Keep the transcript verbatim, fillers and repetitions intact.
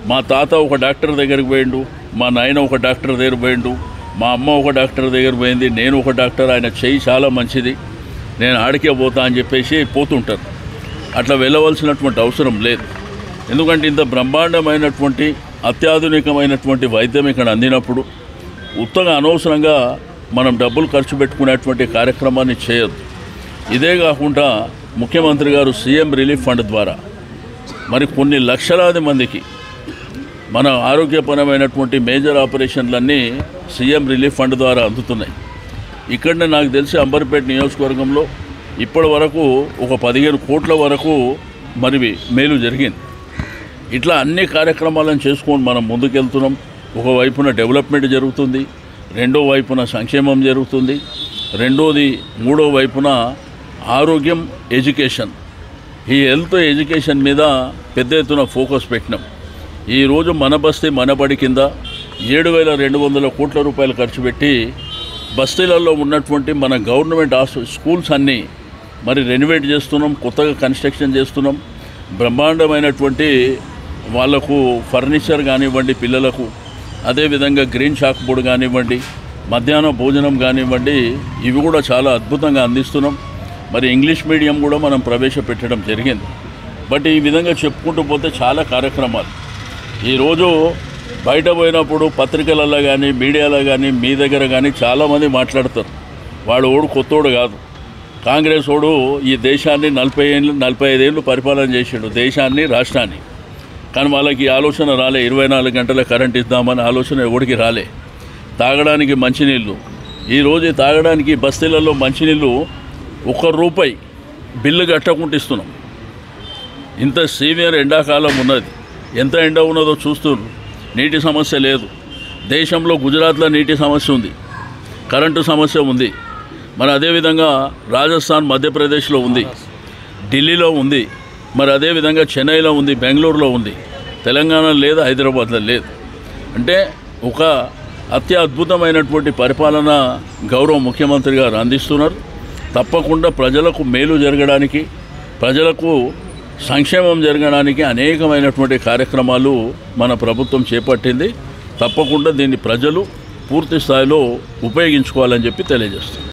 మా తాత ఒక డాక్టర్ దగ్గరికి పోయిండు, మా నాయన ఒక డాక్టర్ దగ్గర పోయిండు, మా అమ్మ ఒక డాక్టర్ దగ్గర పోయింది, నేను ఒక డాక్టర్, ఆయన చెయ్యి చాలా మంచిది, నేను ఆడికే పోతా అని చెప్పేసి పోతుంటారు. అట్లా వెళ్ళవలసినటువంటి అవసరం లేదు. ఎందుకంటే ఇంత బ్రహ్మాండమైనటువంటి అత్యాధునికమైనటువంటి వైద్యం ఇక్కడ అందినప్పుడు ఉత్తగా అనవసరంగా మనం డబ్బులు ఖర్చు పెట్టుకునేటువంటి కార్యక్రమాన్ని చేయొద్దు. ఇదే కాకుండా ముఖ్యమంత్రి గారు సీఎం రిలీఫ్ ఫండ్ ద్వారా మరి కొన్ని లక్షలాది మందికి మన ఆరోగ్యపరమైనటువంటి మేజర్ ఆపరేషన్లన్నీ సీఎం రిలీఫ్ ఫండ్ ద్వారా అందుతున్నాయి. ఇక్కడనే నాకు తెలిసి అంబర్పేట నియోజకవర్గంలో ఇప్పటి వరకు ఒక పదిహేను కోట్ల వరకు మరి మేలు జరిగింది. ఇట్లా అన్ని కార్యక్రమాలను చేసుకొని మనం ముందుకెళ్తున్నాం. ఒకవైపున డెవలప్మెంట్ జరుగుతుంది, రెండో వైపున సంక్షేమం జరుగుతుంది, రెండోది మూడో వైపున ఆరోగ్యం, ఎడ్యుకేషన్, ఈ హెల్త్ ఎడ్యుకేషన్ మీద పెద్ద ఎత్తున ఫోకస్ పెట్టినాం. ఈరోజు మన బస్తీ మన బడి కింద ఏడు వేల రెండు వందల కోట్ల రూపాయలు ఖర్చు పెట్టి బస్తీలలో ఉన్నటువంటి మన గవర్నమెంట్ స్కూల్స్ అన్నీ మరి రెనోవేట్ చేస్తున్నాం, కొత్తగా కన్స్ట్రక్షన్ చేస్తున్నాం. బ్రహ్మాండమైనటువంటి వాళ్లకు ఫర్నిచర్ కానివ్వండి, పిల్లలకు అదేవిధంగా గ్రీన్ చాక్ బోర్డు కానివ్వండి, మధ్యాహ్న భోజనం కానివ్వండి, ఇవి కూడా చాలా అద్భుతంగా అందిస్తున్నాం. మరి ఇంగ్లీష్ మీడియం కూడా మనం ప్రవేశపెట్టడం జరిగింది. బట్ ఈ విధంగా చెప్పుకుంటూ పోతే చాలా కార్యక్రమాలు. ఈరోజు బయట పోయినప్పుడు పత్రికలలో కానీ మీడియాలో కానీ మీ దగ్గర కానీ చాలామంది మాట్లాడతారు, వాడు ఓడు కొత్తోడు కాదు, కాంగ్రెస్ ఓడు ఈ దేశాన్ని నలభై ఏళ్ళు నలభై ఐదేళ్ళు పరిపాలన చేసాడు, దేశాన్ని రాష్ట్రాన్ని. కానీ వాళ్ళకి ఆలోచన రాలే, ఇరవై నాలుగు గంటల కరెంట్ ఇద్దామని ఆలోచన ఎవడికి రాలే. తాగడానికి మంచినీళ్ళు, ఈరోజు తాగడానికి బస్తీలలో మంచినీళ్ళు ఒక్క రూపాయి బిల్లు కట్టకుండా ఇస్తున్నాం. ఇంత సీవియర్ ఎండాకాలం ఉన్నది, ఎంత ఎండ ఉన్నదో చూస్తున్నారు. నీటి సమస్య లేదు. దేశంలో గుజరాత్లో నీటి సమస్య ఉంది, కరెంటు సమస్య ఉంది. మరి అదేవిధంగా రాజస్థాన్, మధ్యప్రదేశ్లో ఉంది, ఢిల్లీలో ఉంది, మరి అదేవిధంగా చెన్నైలో ఉంది, బెంగళూరులో ఉంది, తెలంగాణ లేదు, హైదరాబాద్లో లేదు. అంటే ఒక అత్యద్భుతమైనటువంటి పరిపాలన గౌరవ ముఖ్యమంత్రి గారు అందిస్తున్నారు. తప్పకుండా ప్రజలకు మేలు జరగడానికి, ప్రజలకు సంక్షేమం జరగడానికి అనేకమైనటువంటి కార్యక్రమాలు మన ప్రభుత్వం చేపట్టింది. తప్పకుండా దీన్ని ప్రజలు పూర్తి స్థాయిలో ఉపయోగించుకోవాలని చెప్పి తెలియజేస్తుంది.